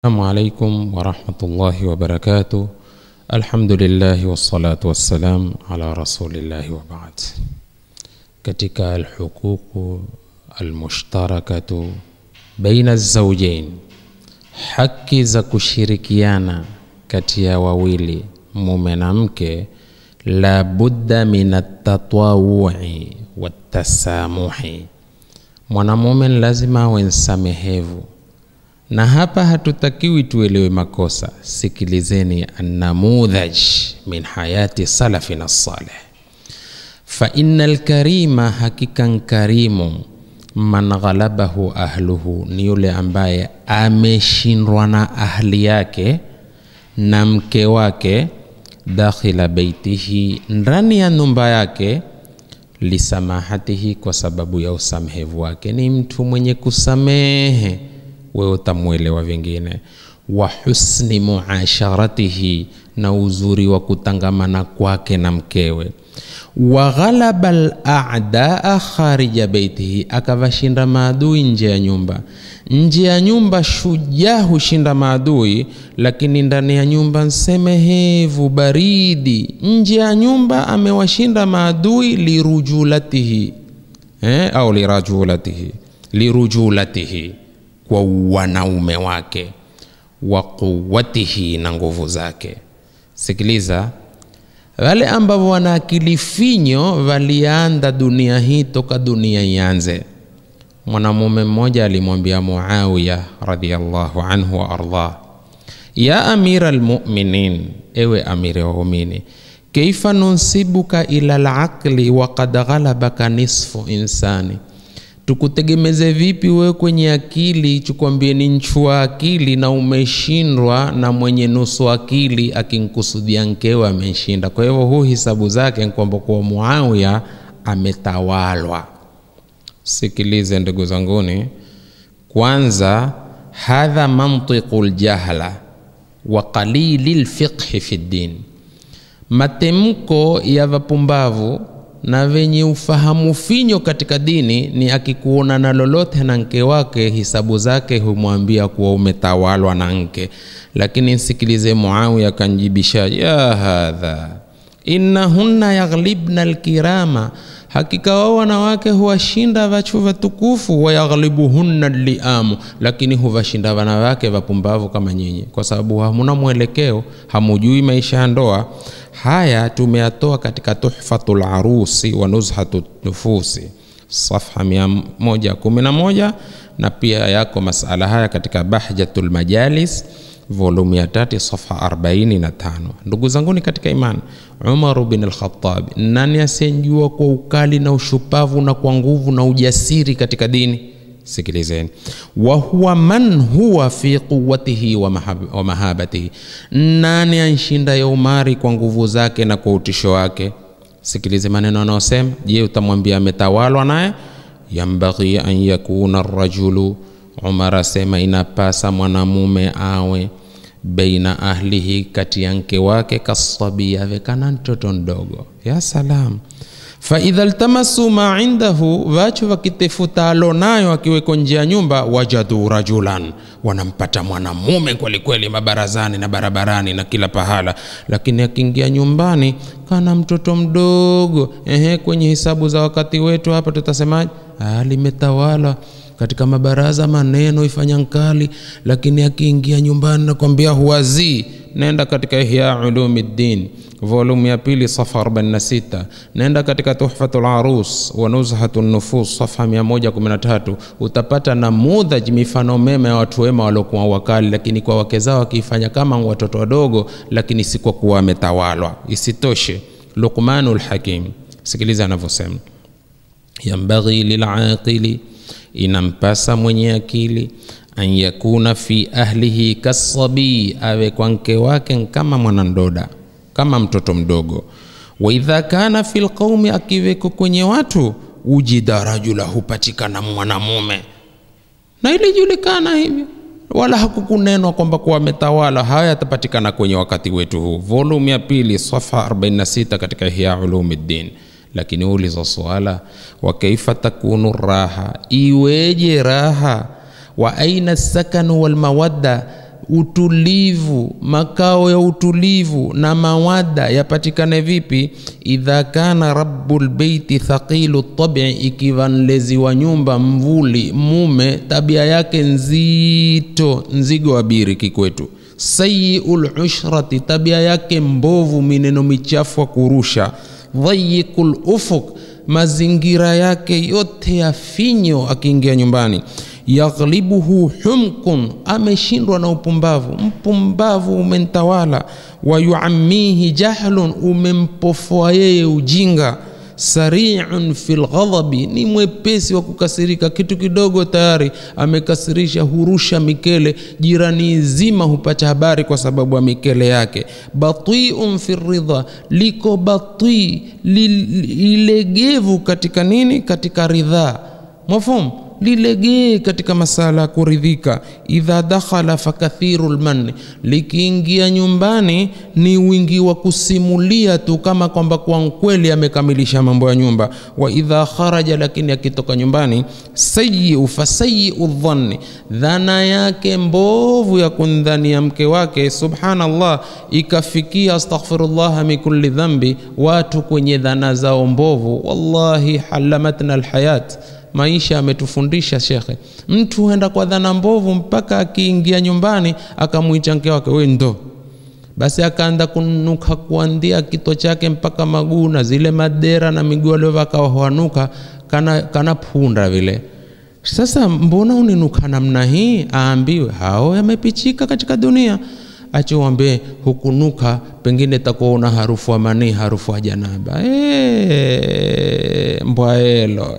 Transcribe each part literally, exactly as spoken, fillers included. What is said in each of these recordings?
Assalamu alaikum wa rahmatullahi wa barakatuh. Alhamdulillahi wassalatu wassalam ala rasulillahi wa ba'd. Katika alhuququ almushtarakatu baina az-zawjain, haki za kushirikiana kati ya wawili mume na mke, la budda min at-tatawu'i wat-tasamuhi. Mwanamume lazima awe msamehevu, na hapa hatutakiwi tuelewe makosa. Sikilizeni an-namudhaj min hayati salafina salih. Fa innal karima, hakikan karimu, man ghalabahu ahluhu, ni yule ambaye ameshindwa na ahli yake na mke wake, dakhila baitihi, ndani ya nyumba yake, lisamahatihi, kwa sababu ya usamehevu wake. Ni mtu mwenye kusamehe, wewe utamuelewa vingine. Wa husni muasharatihi, na uzuri wa kutangamana kwake na mkewe. Wa ghalaba al-a'daa kharija baitihi, akavashinda maadui nje ya nyumba. Nje ya nyumba shujaa hushinda maadui, lakini ndani ya nyumba msemehevu, baridi. Nje ya nyumba amewashinda maadui lirujulatihi, eh au lirajulatihi, lirujulatihi, kwa wanaume wake, wa quwwatihi, na nguvu zake. Sikiliza, wale ambao wana akili finyo walianda dunia hii toka dunia ianze. Mwanamume mmoja alimwambia Muawiya radhiyallahu anhu wa arda, ya amira almu'minin, ewe amiri wa waumini, kaifa nunsibuka ila al-aqli wa qad ghalabaka nisfu insani, tukutegemeze vipi wewe kwenye akili, chukwambie ni nchua akili, na umeshindwa na mwenye nusu akili, akinkusudia mkewe ameshinda. Kwa hivyo huu hisabu zake kwamba kwa Muawiya ametawalwa. Sikilize ndugu zanguni, kwanza hadha mantiqul jahla wa qalilil fiqh fi din, matemko ya vapumbavu na wenye ufahamu finyo katika dini ni akikuona na lolote na mke wake, hisabu zake humwambia kuwa umetawalwa na mke. Lakini sikilize, Muawiya kanjibisha, ya hadha innahunna yaghlibna alkirama, hakika wao wanawake huwashinda wachu watukufu, wa yaghlibuhunna liamu, lakini huwashinda wanawake wapumbavu kama nyinyi, kwa sababu hamuna mwelekeo, hamujui maisha ya ndoa. Haya tumeyatoa katika Tuhfatul Arusi wa Nuzhatun Nufusi safha mia moja kumi na moja, na pia yako masala haya katika Bahjatul Majalis volume ya tatu safha arobaini na tano. Ndugu zangu ni katika imani, Umar bin al-Khattab, nani asiyejua kwa ukali na ushupavu na kwa nguvu na ujasiri katika dini? Sikilizeni, wa huwa man huwa fi quwwatihi wa, mahab wa mahabatihi, nani anshinda ya Umari kwa nguvu zake na kwa utisho wake? Sikilize maneno anayosema. Je, utamwambia ametawalwa naye? Yambaghi an yakuna ar-rajulu, Umar asema inapasa mwanamume awe baina ahlihi, kati ya mke wake, kasabi, awe kana mtoto mdogo. Ya salam. Fa idha iltamasu ma indahu, wacho wakitefuta alonayo akiweko nje ya nyumba, wajadu rajulan, wanampata mwanamume kweli kweli mabarazani na barabarani na kila pahala, lakini akiingia nyumbani kana mtoto mdogo. Ehe, kwenye hisabu za wakati wetu hapa tutasemaje? Ah, limetawala katika mabaraza, maneno ifanya nkali, lakini akiingia nyumbani na kwambia huwazi. Nenda katika Ihya Ulumuddin volume ya pili safha arobaini na sita, nenda katika Tuhfatul Arus wa Nuzhatun Nufus safha mia moja kumi na tatu, utapata namudhaj, mifano mema ya watu wema waliokuwa wakali, lakini kwa wake zao wakifanya kama watoto wadogo, lakini si kwa kuwa wametawalwa. Isitoshe, Luqmanul Hakim, sikiliza anavyosema, yambaghi lil'aqili, inampasa mwenye akili, an yakuna fi ahlihi kasabi, awe kwa mke wake kama mwanandoda, kama mtoto mdogo. Wa idha kana fil qaumi, akiweko kwenye watu, ujida rajula, hupatikana mwanamume. Na ili julikana hivyo, wala hakukunenwa kwamba kwa ametawala. Haya yatapatikana kwenye wakati wetu huu, volume ya pili safha arobaini na sita katika Ihya Ulumuddin. Lakini uliza swala, wa kaifa takunu raha, iweje raha wa aina sakanu wal mawadda, utulivu, makao ya utulivu na mawada yapatikane vipi? Idha kana rabbul baiti thaqilu at-tab'i, ikiwa mlezi wa nyumba mvuli mume tabia yake nzito, nzigo wa biriki kwetu. Sayyi'ul ushrati, tabia yake mbovu, mineno michafu wa kurusha. Dhayiqul ufuq, mazingira yake yote ya finyo akiingia nyumbani. Yaghlibuhu humkun, ameshindwa na upumbavu, mpumbavu umentawala. Wa yuammihi jahlun, umempofoa yeye ujinga. Sari'un fil ghadabi, ni mwepesi wa kukasirika, kitu kidogo tayari amekasirisha, hurusha mikele, jirani zima hupata habari kwa sababu ya mikele yake. Bati'un fil ridha, liko bati, lilegevu katika nini? Katika ridha. Mafhum? Lilegee katika masala kuridhika. Idha dakhala fakathirul man, likiingia nyumbani ni wingi wa kusimulia tu kama kwamba kwa kweli amekamilisha mambo ya nyumba. Wa idha kharaja, lakini akitoka nyumbani, sayyi'u fasayyi'u dhanni, dhana yake mbovu ya kundhania mke wake, subhanallah, ikafikia astaghfirullah min kulli dhambi, watu kwenye dhana zao mbovu. Wallahi halamatna alhayat, maisha ametufundisha shekhe. Mtu huenda kwa dhana mbovu mpaka akiingia nyumbani akamuita mke wake, wewe ndo basi, akaanza kunuka kuandia kito chake mpaka maguu na zile madera na miguu aliyovaa kawanuka kana kana punda vile. Sasa mbona uninuka namna hii? Aambiwe hao yamepichika katika dunia. Achoambe hukunuka, pengine takuona harufu wa mani, harufu wa janaba. Eh, mbwaelo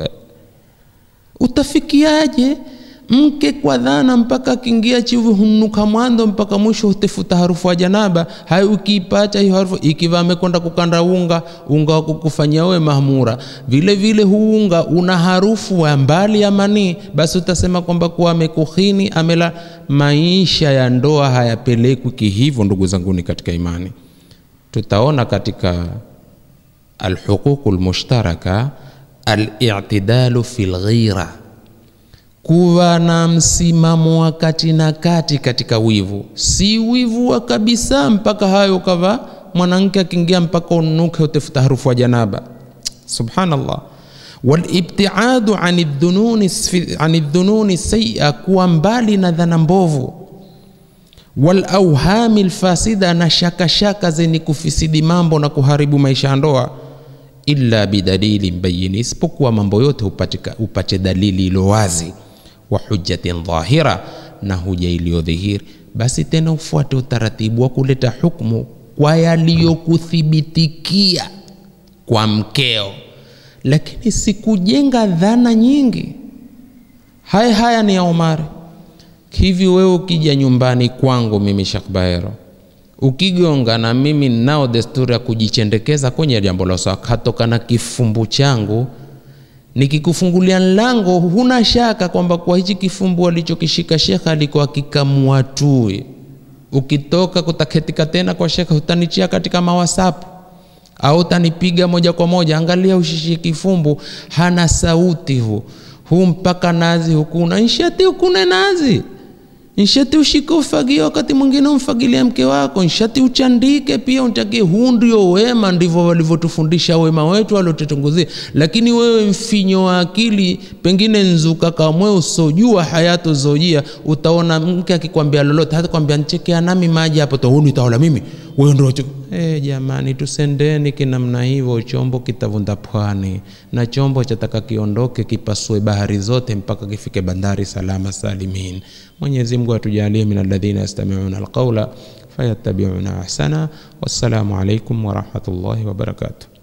utafikiaje mke kwa dhana mpaka akiingia chivu hunuka mwando mpaka mwisho utafuta harufu ya janaba? Hai, ukipata hiyo harufu, ikiwa amekwenda kukanda unga, unga wa kukufanyia wewe mahmura, vile vile huunga una harufu ya mbali ya mani, basi utasema kwamba kuwa amekukhini amela. Maisha ya ndoa hayapelekwi kihivyo ndugu zangu ni katika imani. Tutaona katika alhuququl mushtaraka al-i'tidalu fil ghira, kuwa na msimamo wa kati na kati katika wivu. Si wivu wa kabisa mpaka hayo kava mwanamke akiingia mpaka unuke utafuta harufu ya janaba. Subhanallah. Wal ibtiadu anid dhununi anid dhununi sayya, kuwa mbali na dhana mbovu. Wal awhamil fasida, na shaka shaka zenye kufisidi mambo na kuharibu maisha ya ndoa. Illa bidalili mbayini, isipokuwa mambo yote upatika upate dalili ilo wazi. Wa hujjatin dhahira, na huja iliyodhihiri. Basi tena ufuate utaratibu wa kuleta hukumu kwa yaliyokuthibitikia kwa mkeo, lakini sikujenga dhana nyingi. Haya haya ni ya Omari. Hivi wewe ukija nyumbani kwangu mimi Sheikh Baero, ukigonga na mimi nao desturi ya kujichendekeza kwenye jambo la sawa, katoka na kifumbu changu nikikufungulia lango, huna shaka kwamba kwa hichi kifumbu alichokishika shekha alikuwa kikamua tu. Ukitoka kutaketika tena kwa shekha, utanichia katika mawasap au utanipiga moja kwa moja. Angalia ushishi kifumbu, hana sauti hu hu mpaka nazi hukuna, nshati hukune nazi. Nshati ushike ufagio wakati mwingine umfagilia mke wako. Nshati uchandike pia untakie. Huu ndio wema, ndivyo walivyotufundisha wema wetu waliotetunguzia. Lakini wewe mfinyo wa akili, pengine nzuka kamwe usojua hayatu zojia, utaona mke akikwambia lolote, hata kwambia nchekea nami maji hapo to huni taola mimi wewe ndio. Eh, jamani, tusendeni kinamna hivyo, chombo kitavunda pwani na chombo chataka kiondoke kipasue bahari zote mpaka kifike bandari salama salimin. Mwenyezi Mungu atujalie min alladhina yastami'una alqawla fayattabi'una ahsana. Wassalamu alaykum wa rahmatullahi wa barakatuh.